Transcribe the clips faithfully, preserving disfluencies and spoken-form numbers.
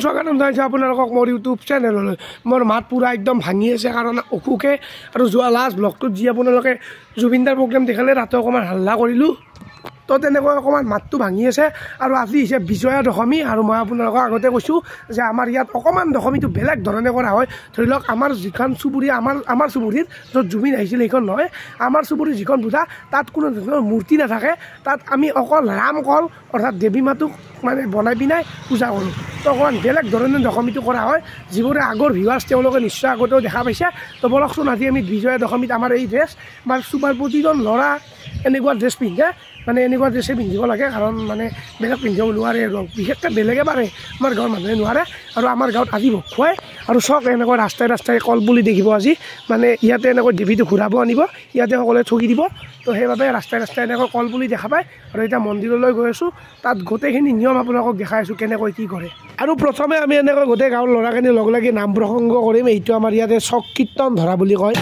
স্বাগতম জনাইছোঁ আপোনালোকক মোৰ ইউটিউব চেনেললৈ। মোৰ মাত পূৰা একদম ভাঙি আছে কাৰণ অসুখে আৰু যোৱা লাষ্ট ব্লগটোত যি আপোনালোকে জুবিনদাৰ প্ৰগ্ৰেম দেখালে তাতে অকণমান হাল্লা কৰিলোঁ, তো তেনেকৈ অকণমান মাতটো ভাঙি আছে। আৰু আজি হৈছে বিজয়া দশমী, আৰু মই আপোনালোকক আগতে কৈছোঁ যে আমাৰ ইয়াত অকণমান দশমীটো বেলেগ ধৰণে কৰা হয়। ধৰি লওক আমাৰ যিখন চুবুৰী আমাৰ আমাৰ চুবুৰীত য'ত জুবিন আহিছিল সেইখন নহয়, আমাৰ চুবুৰীৰ যিখন পূজা তাত কোনো ধৰণৰ মূৰ্তি নাথাকে, তাত আমি অকল ৰাম কল অৰ্থাৎ দেৱী মাতোক মানে বনাই পিনাই পূজা কৰোঁ। তো অকণমান বেলেগ ধৰণে দশমীটো কৰা হয়, যিবোৰে আগৰ ভিউৱাৰ্ছ তেওঁলোকে নিশ্চয় আগতেও দেখা পাইছে। তো বলকচোন আজি আমি বিজয়া দশমীত আমাৰ এই ড্ৰেছ আমাৰ চুবাৰ প্ৰতিজন ল'ৰা এনেকুৱা ড্ৰেছ পিন্ধে, মানে এনেকুৱা ড্ৰেছে পিন্ধিব লাগে, কাৰণ মানে বেলেগ পিন্ধিব নোৱাৰে আৰু বিশেষকৈ বেলেগে পাৰে, আমাৰ গাঁৱৰ মানুহে নোৱাৰে। আৰু আমাৰ গাঁৱত আজি ভোগ খুৱাই আৰু চক এনেকৈ ৰাস্তাই ৰাস্তাই কল বুলি দেখিব আজি, মানে ইয়াতে এনেকৈ দেৱীটো ঘূৰাব আনিব, ইয়াতে সকলোৱে ঠগি দিব। তো সেইবাবে ৰাস্তাই ৰাস্তাই এনেকৈ কল বুলি দেখা পায়। আৰু এতিয়া মন্দিৰলৈ গৈ আছোঁ, তাত গোটেইখিনি নিয়ম আপোনালোকক দেখাই আছোঁ কেনেকৈ কি কৰে। আৰু প্ৰথমে আমি এনেকৈ গোটেই গাঁৱৰ ল'ৰাখিনি লগ লাগি নাম প্ৰসংগ কৰিম। এইটো আমাৰ ইয়াতে চক কীৰ্তন ধৰা বুলি কয়।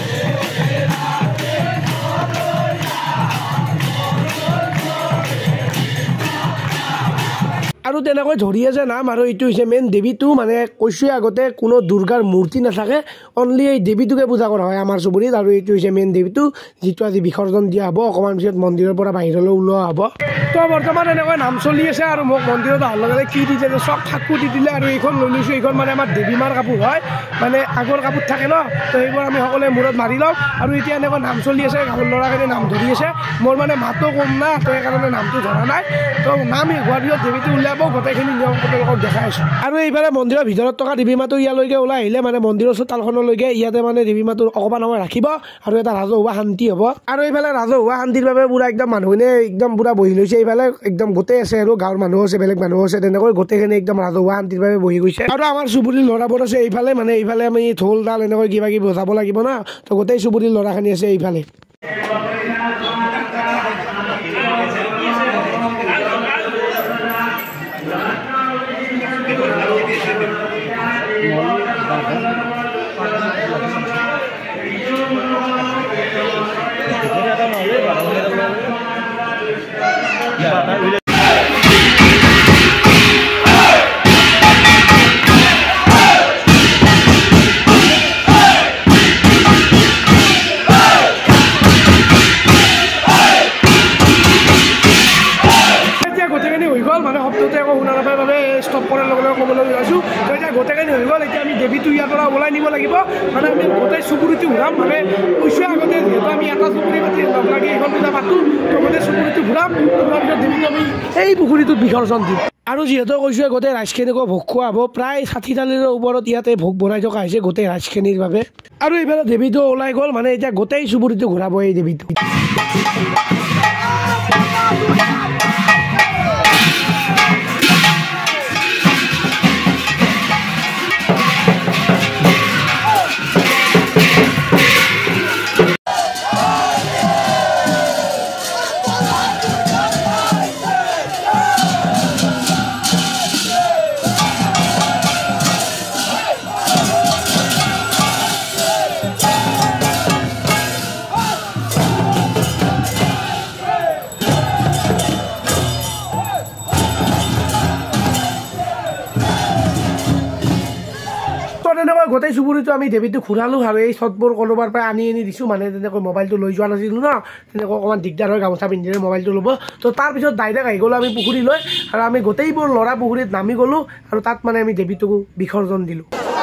আৰু তেনেকৈ ধৰি আছে নাম। আৰু এইটো হৈছে মেইন দেৱীটো, মানে কৈছোঁৱে আগতে কোনো দুৰ্গাৰ মূৰ্তি নাথাকে, অনলি এই দেৱীটোকে পূজা কৰা হয় আমাৰ চুবুৰীত। আৰু এইটো হৈছে মেইন দেৱীটো, যিটো আজি বিসৰ্জন দিয়া হ'ব, অকণমান পিছত মন্দিৰৰ পৰা বাহিৰলৈ ওলোৱা হ'ব। তো বৰ্তমান এনেকৈ নাম চলি আছে, আৰু মোক মন্দিৰত অহাৰ লগে লগে কি দি দিলে, চব ঠাকুৰ দি দিলে। আৰু এইখন লৈ লৈছোঁ, এইখন মানে আমাৰ দেৱী মাৰ কাপোৰ হয়, মানে আগৰ কাপোৰ থাকে ন, তো সেইবোৰ আমি সকলোৱে মূৰত মাৰি লওঁ। আৰু এতিয়া এনেকৈ নাম চলি আছে, গাঁৱৰ ল'ৰাখিনি নাম ধৰি আছে। মোৰ মানে মাতো কম না, তো সেইকাৰণে নামটো ধৰা নাই। তো নাম হোৱাৰ পিছত দেৱীটো উলিয়াব, গোটেইখিনি নিয়ম আপোনালোকক দেখাই আছোঁ। আৰু এইফালে মন্দিৰৰ ভিতৰত থকা দেৱী মাতো ইয়ালৈকে ওলাই আহিলে, মানে মন্দিৰৰ চোতালখনলৈকে ইয়াতে মানে দেৱী মাতো অকণমান সময় ৰাখিব, আৰু এটা ৰাজহুৱা শান্তি হ'ব। আৰু এইফালে ৰাজহুৱা শান্তিৰ বাবে পূৰা একদম মানুহখিনি একদম পূৰা বহি লৈছে। এইফালে একদম গোটেই আছে, আৰু গাঁৱৰ মানুহ আছে, বেলেগ মানুহ আছে, তেনেকৈ গোটেইখিনি একদম ৰাজহুৱা শান্তিৰ বাবে বহি গৈছে। আৰু আমাৰ চুবুৰীৰ ল'ৰাবোৰ আছে এইফালে, মানে এইফালে আমি ঢোল তাল এনেকৈ কিবা কিবি বজাব লাগিব না, তো গোটেই চুবুৰীৰ ল'ৰাখিনি আছে এইফালে। মানে শব্দতে একো শুনা নাপায় বাবে ষ্টপ কৰাৰ লগে লগে ক'বলৈ ওলাইছোঁ। তো এতিয়া গোটেইখিনি হৈ গ'ল, এতিয়া আমি দেৱীটো ইয়াৰ পৰা ওলাই নিব লাগিব, মানে আমি গোটেই চুবুৰীটো ঘূৰাম। মানে কৈছোঁ আগতে যিহেতু আমি এটা চুবুৰী পাতি লগ লাগি এইখন পূজা পাতোঁ, তো গোটেই চুবুৰীটো ঘূৰাম, ঘূৰাৰ পিছত দেৱীটো আমি এই পুখুৰীটোত বিসৰ্জন দিম। আৰু যিহেতু কৈছোঁ গোটেই ৰাইজখিনিকো ভোগ খোৱা হ'ব, প্ৰায় ষাঠি থালিৰ ওপৰত ইয়াতে ভোগ বনাই থকা হৈছে গোটেই ৰাইজখিনিৰ বাবে। আৰু এইফালে দেৱীটো ওলাই গ'ল, মানে এতিয়া গোটেই চুবুৰীটো ঘূৰাব এই দেৱীটো। তেনেকৈ গোটেই চুবুৰীটো আমি দেৱীটো ঘূৰালোঁ, আৰু এই চটবোৰ ক'ৰবাৰ পৰা আনি আনি দিছোঁ, মানে তেনেকৈ মোবাইলটো লৈ যোৱা নাছিলোঁ ন, তেনেকৈ অকণমান দিগদাৰ হয় গামোচা পিন্ধিলে মোবাইলটো ল'ব। তো তাৰপিছত ডাইৰেক্ট আহি গ'লোঁ আমি পুখুৰীলৈ, আৰু আমি গোটেইবোৰ ল'ৰা পুখুৰীত নামি গ'লোঁ, আৰু তাত মানে আমি দেৱীটোক বিসৰ্জন দিলোঁ।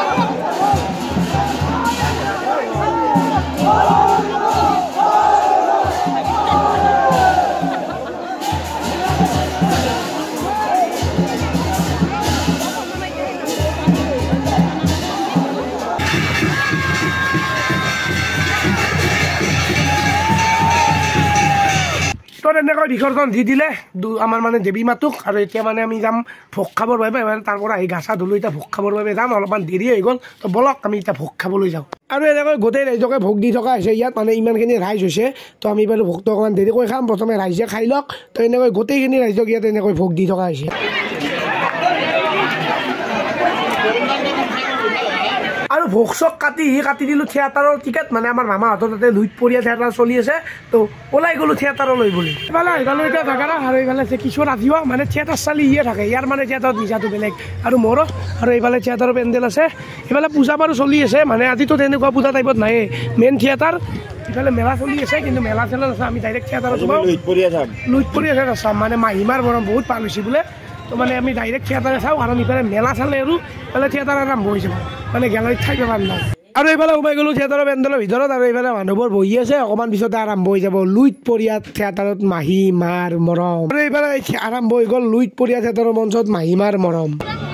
তো তেনেকৈ বিসৰ্জন দি দিলে আমাৰ মানে দেৱী মাতোক। আৰু এতিয়া মানে আমি যাম ভোগ খাবৰ বাবে, মানে তাৰ পৰা আহি গা চা ধুলোঁ, এতিয়া ভোগ খাবৰ বাবে যাম। অলপমান দেৰি হৈ গ'ল, তো বলক আমি এতিয়া ভোগ খাবলৈ যাওঁ। আৰু এনেকৈ গোটেই ৰাইজকে ভোগ দি থকা হৈছে ইয়াত, মানে ইমানখিনি ৰাইজ হৈছে, তো আমি বাৰু ভোগটো অকণমান দেৰিকৈ খাম, প্ৰথমে ৰাইজে খাই লওক। তো এনেকৈ গোটেইখিনি ৰাইজক ইয়াত এনেকৈ ভোগ দি থকা হৈছে। আৰু ভোগ চক কাটি কাটি দিলোঁ থিয়েটাৰৰ টিকেট মানে আমাৰ মামাহঁতৰ তাতে লুইতপৰীয়া থিয়েটাৰ চলি আছে তো ওলাই গ'লোঁ থিয়েটাৰলৈ বুলি এইফালে আহিলোঁ এতিয়া জাগাৰা আৰু এইফালে আছে কিশোৰ ৰাতিপুৱা মানে থিয়েটাৰ চালি ইয়ে থাকে ইয়াৰ মানে থিয়েটাৰত নিজাটো বেলেগ আৰু মোৰো আৰু এইফালে থিয়েটাৰৰ পেণ্ডেল আছে এইফালে পূজা বাৰু চলি আছে মানে আজিতো তেনেকুৱা পূজা টাইপত নায়ে মেইন থিয়েটাৰ ইফালে মেলা চলি আছে কিন্তু মেলা চেলা আছে আমি ডাইৰেক্ট থিয়েটাৰত যাওঁ লুইতপৰীয়া চাম লুইতপৰীয়া থিয়েটাৰ চাম মানে মাহিমাৰ বৰম বহুত ভাল হৈছে বোলে তো মানে আমি ডাইৰেক্ট থিয়েটাৰে চাওঁ কাৰণ ইফালে মেলা চালে আৰু ইফালে থিয়েটাৰ আৰম্ভ হৈ যাব মানে গেলাৰীত ঠাই পাব নাই আৰু এইফালে সোমাই গ'লোঁ থিয়েটাৰৰ পেণ্ডেলৰ ভিতৰত আৰু এইফালে মানুহবোৰ বহি আছে অকণমান পিছতে আৰম্ভ হৈ যাব লুইতপৰীয়া থিয়েটাৰত মাহিমাৰ মৰম আৰু এইফালে আৰম্ভ হৈ গ'ল লুইতপৰীয়া থিয়েটাৰৰ মঞ্চত মাহিমাৰ মৰম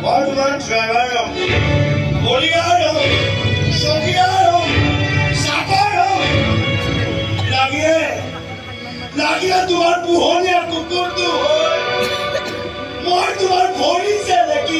তোমাৰ পোহনীয়া কুকুৰটো মই তোমাৰ ভৰিছে দেখি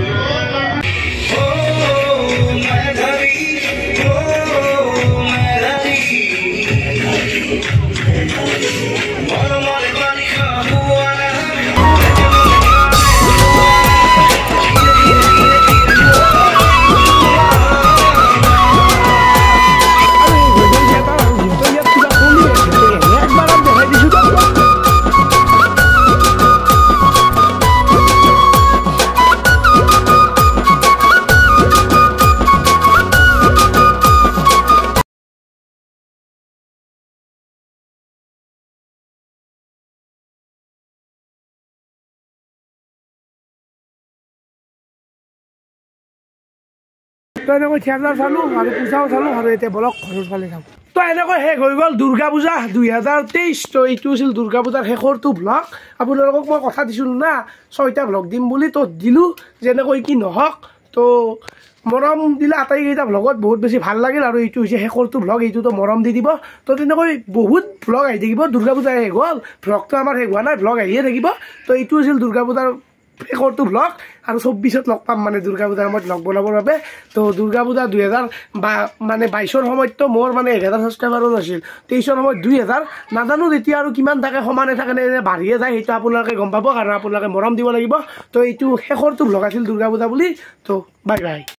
তো এনেকৈ থিয়েটাৰ চালোঁ আৰু পূজাও চালোঁ আৰু এতিয়া বলক ঘৰৰ ফালে যাওঁ তো এনেকৈ শেষ হৈ গ'ল দুৰ্গা পূজা দুই হাজাৰ তেইছ তো এইটো আছিল দুৰ্গা পূজাৰ শেষৰটো ভ্লগ আপোনালোকক মই কথা দিছিলোঁ না ছয়টা ভ্লগ দিম বুলি তো দিলোঁ যেনেকৈ কি নহওক তো মৰম দিলে আটাইকেইটা ভ্লগত বহুত বেছি ভাল লাগিল আৰু এইটো হৈছে শেষৰটো ভ্লগ এইটোতো মৰম দি দিব তো তেনেকৈ বহুত ভ্লগ আহি থাকিব দুৰ্গা পূজা শেষ হ'ল ভ্লগটো আমাৰ শেষ হোৱা নাই ভ্লগ আহিয়ে থাকিব তো এইটো আছিল দুৰ্গা পূজাৰ শেষৰটো ভ্লগ আৰু চৌব্বিছত লগ পাম মানে দুৰ্গা পূজাৰ সময়ত লগ বনাবৰ বাবে তো দুৰ্গা পূজা দুই হাজাৰ বা মানে বাইছৰ সময়ততো মোৰ মানে এক হাজাৰ ছাবস্ক্ৰাইবাৰো নাছিল তেইছৰ সময়ত দুই হাজাৰ নাজানো তেতিয়া আৰু কিমান থাকে সমানে থাকে নে বাঢ়িয়ে যায় সেইটো আপোনালোকে গম পাব কাৰণ আপোনালোকে মৰম দিব লাগিব তো এইটো শেষৰটো ভ্লগ আছিল দুৰ্গা পূজা বুলি তো বাই বাই